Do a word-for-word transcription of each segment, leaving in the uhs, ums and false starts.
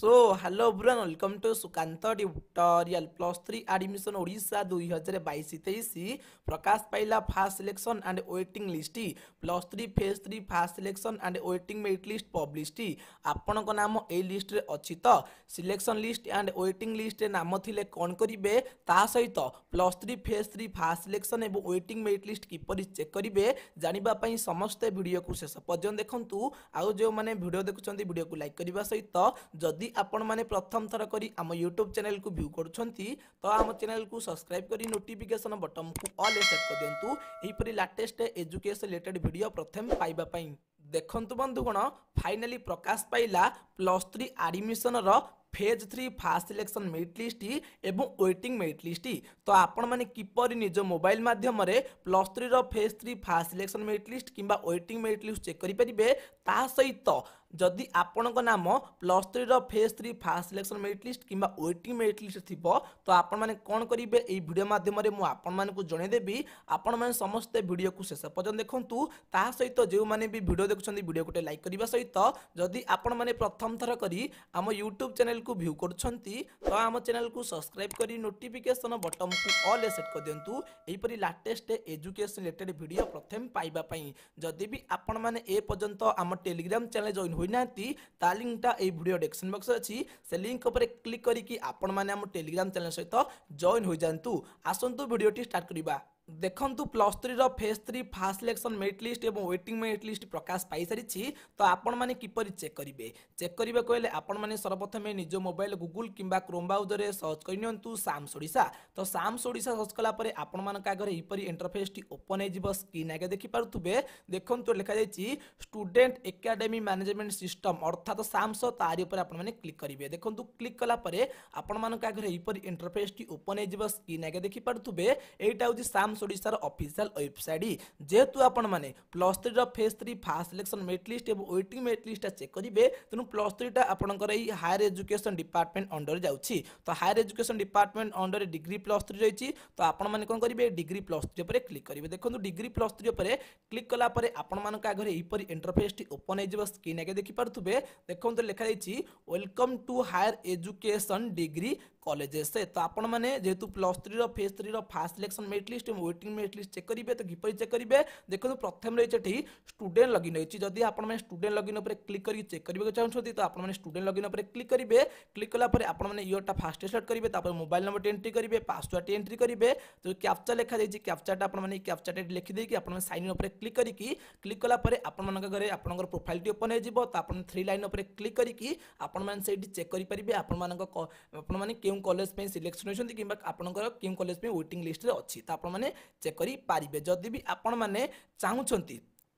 So hello everyone welcome to Sukanta tutorial plus three admission Odisha दुई हजार बैश तेईस प्रकाश पाइला first selection and waiting list plus three phase three first selection and waiting merit list publish आपण नाम ए लिस्ट रे अच्छी तो selection list and waiting list रे नाम थिले कौन करेंगे ता सहित plus three phase three first selection और वेटिंग मेरिट लिस्ट किपर चेक करेंगे जानापी समस्ते वीडियो को शेष पर्यटन देखूँ आउ जो मैंने वीडियो देखुं वीडियो को लाइक करने सहित जदि आपण माने प्रथम थर करी आम यूट्यूब चैनल को व्यू करुछंती तो आम चैनल को सब्सक्राइब करी नोटिफिकेशन बटन को ऑल सेट कर दिंतु एहीपरि लेटेस्ट एजुकेशन रिलेटेड वीडियो प्रथम पाइबा पई देखंतु बंधुगण फाइनली प्रकाश पाइला प्लस थ्री एडमिशन रो phase three first selection merit list एवं वेटिंग मेरिट लिस्ट तो आपण माने किपर निज मोबाइल माध्यम रे प्लस थ्री रो phase three first selection merit list किंबा वेटिंग मेरिट लिस्ट चेक करि परिबे ता सहित जदि आपण नाम प्लस थ्री रो phase three first selection merit list किंबा वेटिंग मेरिट लिस्ट थिबो तो आपण माने कोन करिवे एई वीडियो माध्यम रे मु आपण माने को जणे देबी आपण माने समस्त वीडियो को शेष पर्यंत देखंतु ता सहित जो माने भी वीडियो देखुछंती वीडियो को लाइक करबा सहित जदि आपण माने प्रथम थर करी आम यूट्यूब चैनल को व्यू करुछंती तो आम चैनल को सब्सक्राइब करी नोटिफिकेशन बटन को ऑल सेट कर दिंतु एहीपरि लेटेस्ट एजुकेशन रिलेटेड वीडियो प्रथम पाइबा पई जदि भी आपण माने ए पर्यंत आम टेलीग्राम चैनल जॉइन होई नांती ता लिंकटा ए वीडियो डिस्क्रिप्शन बॉक्स अछि से लिंक ऊपर क्लिक करी कि आपण माने आम टेलीग्राम चैनल सहित जॉइन हो जांतु आसंतु वीडियोटी स्टार्ट करिबा देखंतु प्लस थ्री रो phase three first selection merit list एवं वेटिंग मेरिट लिस्ट प्रकाश पाई सारी तो आपण माने किपरि चेक करिवे चेक करिवे कहले आपण माने सर्वप्रथम निज मोबाइल गूगल किंबा क्रोम ब्राउजर रे सर्च करियंतु साम्स ओडिशा तो साम्स ओडिशा सर्च कला परे आपण मानक आगे एपरि इंटरफेस टी ओपन हे जिवो स्क्रीन आगे देखि पारुथुबे देखंतु लिखा जायछि स्टूडेंट एकेडमी मैनेजमेंट सिस्टम अर्थात साम्स तारि ऊपर आपण माने क्लिक करिवे देखंतु क्लिक कला परे आपण मानक आगे एपरि इंटरफेस टी ओपन हे जिवो स्क्रीन आगे देखि पारुथुबे एटा होछि साम्स ओडिशार ऑफिशियल वेबसाइट जेहेतु आपण माने प्लस थ्री रो phase three first selection merit list एवं वेटिंग मेरिट लिस्ट चेक करिवे तेनु प्लस थ्री टा आपनकर एई हायर एजुकेशन डिपार्टमेंट अंडर जाउछि तो higher education department under degree plus three रहिछि तो आपण माने कोन करिवे डिग्री प्लस थ्री पर क्लिक करिवे देखंतु डिग्री प्लस थ्री पर क्लिक कला परे आपण मानक आगे एपरि इंटरफेस टी ओपन हे जिवो स्क्रीन आगे देखि पारुथुबे देखंतु लिखा जायछि welcome to higher education degree colleges से तो आपण माने जेहेतु प्लस थ्री रो फेज थ्री रो फास्ट सिलेक्शन मेरिट लिस्ट एवं वेटिंग मेरिट लिस्ट चेक करिवे तो किपरि चेक करिवे देखो प्रथम रही एठी स्टूडेंट लॉगिन रही जदि आपण माने स्टूडेंट लॉगिन ऊपर क्लिक करी चेक करबे चाहछथि तो आपण माने स्टूडेंट लॉगिन ऊपर क्लिक करिवे क्लिक कला पर आपण माने ईयरटा फास्ट सेलेक्ट करिवे तापर मोबाइल नंबर एंट्री करिवे पासवर्ड एंट्री करिवे तो कैप्चा लिखा जाय कैप्चाटा आपण माने कैप्चाटा लिखि देकी आपण माने साइन ऊपर क्लिक करिकी क्लिक कला पर आपण मानक घरे आपनकर प्रोफाइल टी ओपन हे जिवो तो आपण थ्री लाइन ऊपर क्लिक करिकी आपण माने सेठी चेक करि परिबे आपण मानक आपण माने केउ कॉलेज पे सिलेक्शन होइछन्ती किबा आपनकर केउ कॉलेज पे वेटिंग लिस्ट रे अछि तो आपण माने चेक करि पारिबे जदि भी आपण माने चाहुछन्ती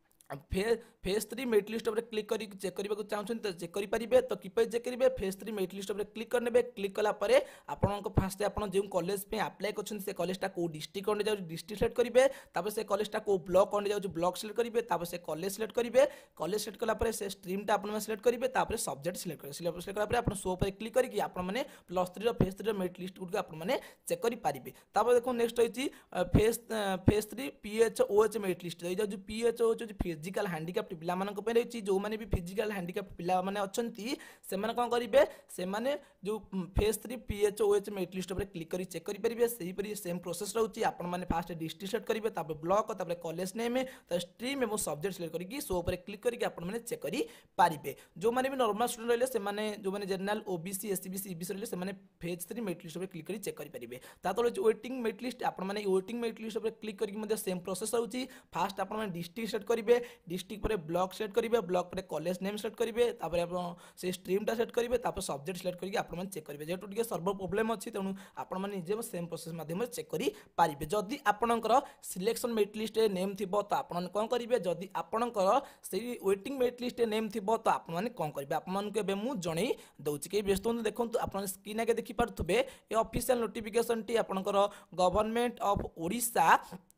phase phase three merit list ऊपर क्लिक करी चेक करबा को चाहछन तो चेक करि परिबे तो किपय चेक करिवे फेज थ्री मेरिट लिस्ट ऊपर क्लिक करनेबे क्लिक कला परे आपनक फास्ट आपन जे कॉलेज पे अप्लाई करछन से कॉलेजटा को डिस्ट्रिक्ट अंडर जाउ डिस्ट्रिक्ट सेलेक्ट करिवे तापर से कॉलेजटा को ब्लॉक अंडर जाउ ब्लॉक सेलेक्ट करिवे तापर से कॉलेज सेलेक्ट करिवे कॉलेज सेलेक्ट कला परे से स्ट्रीम टा आपन सिलेक्ट करिवे तापर सब्जेक्ट सिलेक्ट करिवे सिलेक्ट कला परे आपन शो पर क्लिक करी कि आपन माने प्लस थ्री रो फेज थ्री रो मेरिट लिस्ट गुड आपन माने चेक करि पारिबे तापर देखो नेक्स्ट होइछि phase phase three PHOH merit list ए जो पीएचओ जो फिजिकल हैंडिकैप्ड पिला मानक पे रही जो माने भी फिजिकल हैंडिकैप्ड पिला माने अछंती से माने कोन करिवे से माने जो phase three PHOH merit list पर क्लिक करी चेक करि परिबे सेही परि सेम प्रोसेस रहउची आपण माने फास्ट डिस्ट्रिक्ट सेट करिवे तापर ब्लॉक तापर कॉलेज नेम त स्ट्रीम एवं सब्जेक्ट सिलेक्ट करी सो पर क्लिक करी आपण माने चेक करि पारिबे जो माने भी नॉर्मल स्टूडेंट रहले से माने जो माने जनरल ओबीसी एससीबीसी ईबीसी रहले से माने फेज थ्री मेरिट लिस्ट पर क्लिक करी चेक करि परिबे ता तले वेटिंग मेरिट लिस्ट आपण माने वेटिंग मेरिट लिस्ट पर क्लिक करी मध्ये सेम प्रोसेस रहउची फास्ट आपण माने डिस्ट्रिक्ट सेट करिवे डिस्ट्रिक्ट पर ब्लॉक सेट करिवे ब्लॉक पर कॉलेज नेम सेट करिवे तापर आपण से स्ट्रीम टा सेट करिवे तापर सब्जेक्ट सिलेक्ट करके आपण मन चेक करिवे जेटु टिके सर्वर प्रॉब्लम अछि तेनु आपण मन निजे सेम प्रोसेस माध्यम से चेक करि पारिबे जदि आपणकर सिलेक्शन मेरिट लिस्ट रे नेम थिबो तो आपण मन कोन करिवे जदि आपणकर सेही वेटिंग मेरिट लिस्ट रे नेम थिबो तो आपण मन कोन करिवे आपण मन के बे मु जणै दउछि के व्यस्त होन देखंतु आपण स्क्रीन आगे देखि पारथुबे ए ऑफिशियल नोटिफिकेशन टी आपणकर government of Odisha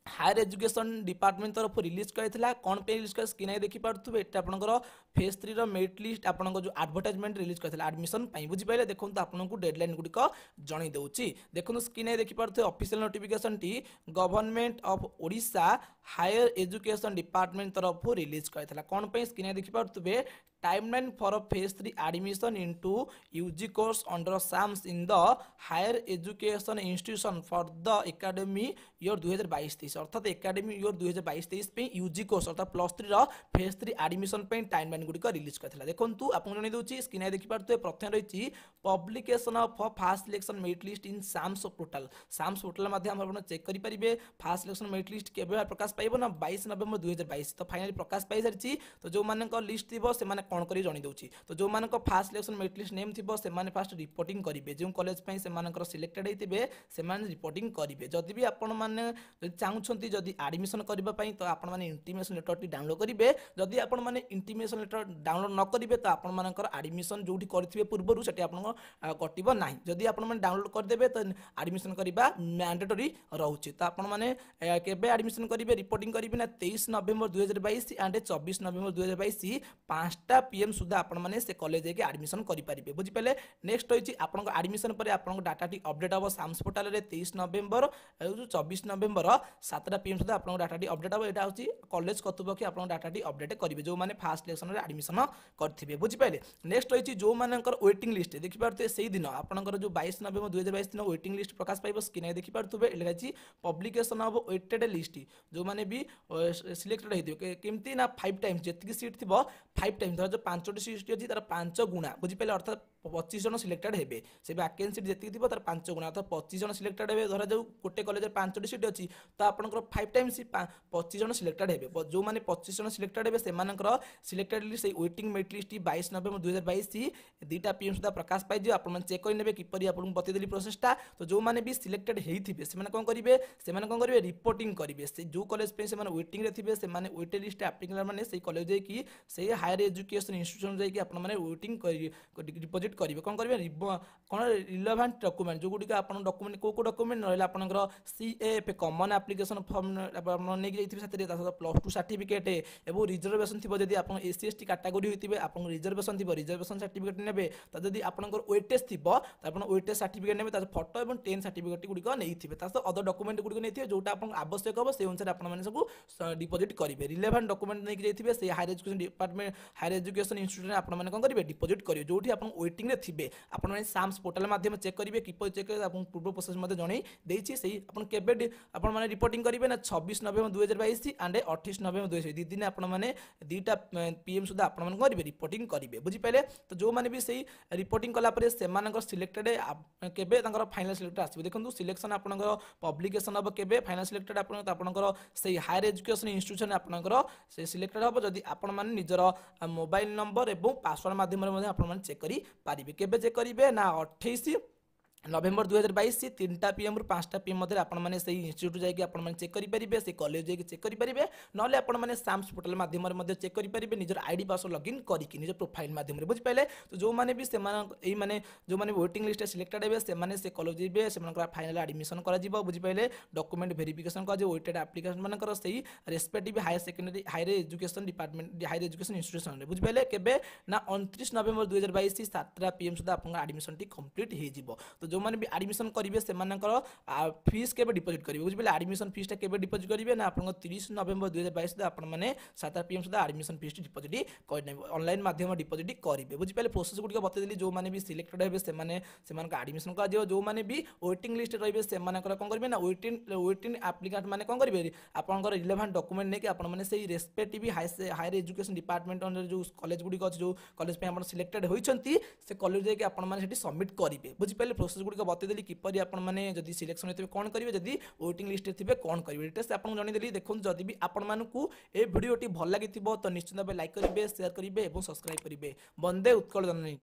higher education department तरफ रिलीज करथिला कोन पे रिलीज कर स्क्रीन आइ देखि पारथुबे एटा आपनकर फेज थ्री रो मेरिट लिस्ट आपनकर जो एडवर्टाइजमेंट रिलीज करथिला एडमिशन पई बुझि पाइले देखों तो आपनको डेडलाइन गुडी को जणै देउची देखों स्क्रीन आइ देखि पारथु ऑफिशियल नोटिफिकेशन टी government of Odisha higher education department तरफ रिलीज करथिला कोन पे स्क्रीन आइ देखि पारथुबे timeline for a phase three admission into U G course under SAMS in the higher education institution for the academic year दो हज़ार बाईस तेईस अर्थात academic year दो हज़ार बाईस तेईस पे U G course अर्थात प्लस थ्री रो फेज थ्री एडमिशन पे टाइमलाइन गुडी को रिलीज करथिला देखंतु आपन जने दोची स्क्रीन आइ देखि पारथु प्रथम रहिची publication of first selection merit list in SAMS portal SAMS portal माध्यम आपण चेक करि परिबे फास्ट सिलेक्शन मेरिट लिस्ट केबे प्रकाश पाइबो ना बाईस नवंबर दो हज़ार बाईस तो फाइनली प्रकाश पाइ सरची तो जो माने को लिस्ट थिबो से माने कोन करी जणी दउची तो जो मानक first selection merit list name थिबो से माने फास्ट रिपोर्टिंग करिवे जो कॉलेज पई से मानकर सिलेक्टेड हेतिबे से माने रिपोर्टिंग करिवे जदि भी आपण माने जदि चाहुछंती जदि एडमिशन करबा पई तो आपण माने इंटीमेशन लेटर टी डाउनलोड करिवे जदि आपण माने इंटीमेशन लेटर डाउनलोड न करिवे तो आपण मानकर एडमिशन जोठी करथिबे पूर्वरु सेठी आपण कटिबो नाही जदि आपण माने डाउनलोड कर देबे तो एडमिशन करिबा मैंडेटरी रहउची तो आपण माने केबे एडमिशन करिवे रिपोर्टिंग करिवे ना तेईस नवंबर दो हज़ार बाईस एंड चौबीस नवंबर दो हज़ार बाईस पाँच टा पीएम सुधा आपण माने से कॉलेज के एडमिशन करि परिबे बुझि पले नेक्स्ट होइची आपन एडमिशन पर आपन डाटा टी अपडेट हो SAMS पोर्टल रे तेईस नवंबर जो चौबीस नवंबर सात टा पीएम सुधा आपन डाटा टी अपडेट हो एटा होची कॉलेज कर्तृपक्ष आपन डाटा टी अपडेट करिवे जो माने फास्ट सिलेक्शन रे एडमिशन करथिबे बुझि पले नेक्स्ट होइची जो मानकर वेटिंग लिस्ट देखि पारते सेही दिन आपनकर जो बाईस नवंबर दो हज़ार बाईस दिन वेटिंग लिस्ट प्रकाश पाइबो स्क्रीन देखि पारतुबे एलगाची पब्लिकेशन ऑफ वेटेड लिस्ट जो माने भी सिलेक्टेड हेदियो केमती ना फाइव टाइम्स जेतिकी सीट थिबो फाइव टाइम्स धर जो पांचटी सीट अछि तार पांच गुणा बुझि पले अर्थात पच्चीस जन सिलेक्टेड हेबे से वैकेंसी सीट जेतिकी थिबो तार पांच गुणा अर्थात पच्चीस जन सिलेक्टेड हेबे धर जो गोटे कॉलेज रे पांचटी सीट अछि तो आपनकर फाइव टाइम्स पच्चीस जन सिलेक्टेड हेबे जो माने पच्चीस जन सिलेक्टेड हेबे से मानकर सिलेक्टेड लिस्ट से वेटिंग मेरिट लिस्ट बाईस नवंबर दो हज़ार बाईस दीटा पीएम सुधा प्रकाश पाइ जे आपन चेक कर नेबे किपरि आपन बते देली प्रोसेसटा तो जो माने भी सिलेक्टेड हेइथिबे से माने कोन करिवे से माने कोन करिवे रिपोर्टिंग करिवे से जो कॉलेज पे से माने वेटिंग रे थिबे से माने वेटेड लिस्ट एप्लीकेशन माने से कॉलेज जे की से हायर एजुकेशन इंस्टीट्यूशन जे की आपन माने वेटिंग करि डिपॉजिट करिवे कोन करिवे कोन रिलेवेंट डॉक्यूमेंट जो गुडी आपन डॉक्यूमेंट को को डॉक्यूमेंट रहला आपनकर सीएफ कॉमन एप्लीकेशन फॉर्म आपन ने जाइथिबे साथे ता प्लस टू सर्टिफिकेट एबो रिजर्वेशन थिबो जदी आपन एससी एसटी कैटेगरी होइतिबे आपन रिजर्वेशन थिबो रिजर्वेशन सर्टिफिकेट नेबे ता जदी आपनकर वेटेज थिबो ता आपन वेटेज सर्टिफिकेट नेबे ता फोटो एवं टेन सर्टिफिकेट गुडी को नेइथिबे ता अदर डॉक्यूमेंट गुडी को नेइथिबे जोटा आपन आवश्यक हो से अनुसार आपन माने सब डिपॉजिट करिवे रिलेवेंट डॉक्यूमेंट नेकि जाइथिबे से higher education department higher education institution आपन माने कोन करिवे डिपॉजिट करिवे जोठी आपन वेटिंग रे थिबे आपन माने SAMS पोर्टल माध्यम चेक करिवे किपरि चेक करिवे आपन पूर्व प्रोसेस मध्ये जणै देछि सेही आपन केबे आपन माने रिपोर्टिंग करिवे ना छब्बीस नवंबर दो हज़ार बाईस एंड अट्ठाईस नवंबर दो हज़ार बाईस दिन आपन माने दीटा पीएम सुधा आपन माने करिवे रिपोर्टिंग करिवे बुझि पाइले तो जो माने भी सेही रिपोर्टिंग कला परे से मानकर सिलेक्टेड केबे तांकर फाइनल सिलेक्टेड आसीबे देखंतु सिलेक्शन आपनकर पब्लिकेशन अब केबे फाइनल सिलेक्टेड आपन आपनकर सेही हायर एजुकेशन इंस्टीट्यूशन आपनकर से सिलेक्टेड हो जदी आपन माने निजर मोबाइल नंबर एवं पासवर्ड माध्यम रे मध्ये आपन माने चेक करि पारिबे केबे चेक करिवे ना अट्ठाईस नवंबर दो हज़ार बाईस से तीन टा पीएम रु पाँच टा पीएम मध्य आपण माने से इंस्टीट्यूट जाई कि आपण माने चेक करि परिबे से कॉलेज जाई कि चेक करि परिबे नले आपण माने SAMS पोर्टल माध्यम रे मध्ये चेक करि परिबे निजर आईडी पासवर्ड लॉगिन करि कि निजर प्रोफाइल माध्यम रे बुझ पाइले तो जो माने भी से मान एई माने जो माने वेटिंग लिस्ट सिलेक्टेड हेबे से माने से कॉलेज जेबे से मानकर फाइनल एडमिशन करा जिवो बुझ पाइले डॉक्यूमेंट वेरिफिकेशन का जो वेटेड एप्लीकेशन मानकर सेही respective higher secondary higher education department higher education institution रे बुझ पाइले केबे ना उनतीस नवंबर दो हज़ार बाईस सात टा पीएम सुधा आपण एडमिशन टी कंप्लीट हे जिवो तो जो माने भी एडमिशन करिवे से मानकर फीस केबे डिपॉजिट करिवे बुझ पाइले एडमिशन फीस टा केबे डिपॉजिट करिवे ना आपण तीस नवंबर दो हज़ार बाईस सुधा आपण माने सात पीएम सुधा एडमिशन फीस डिपॉजिट करने ऑनलाइन माध्यम डिपॉजिट करिवे बुझ पाइले प्रोसेस गुडी बते देली जो माने भी सिलेक्टेड हेबे से माने से मान का एडमिशन का जो जो माने भी वेटिंग लिस्ट रहिबे से मानकर कोन करिवे ना वेटिंग वेटिंग एप्लीकेंट माने कोन करिवे आपनकर रिलेवेंट डॉक्यूमेंट ने कि आपण माने सेही respective higher education department under जो कॉलेज गुडी अछि जो कॉलेज पे आपण सिलेक्टेड होइछंती से कॉलेज जे कि आपण माने सेठी सबमिट करिवे बुझ पाइले प्रोसेस गुडी बते देली किपरि आपण माने जदी सिलेक्शन हेतबे कोन करिवे जदी वेटिंग लिस्ट थिबे कोन करिवे टेस्ट आपण जणी देली देखुन जदी भी आपण मानकू ए वीडियोटी भल लागिथिबो तो निश्चित भाबे लाइक करिवे शेयर करिवे एवं सब्सक्राइब करिवे वंदे उत्कल जननी।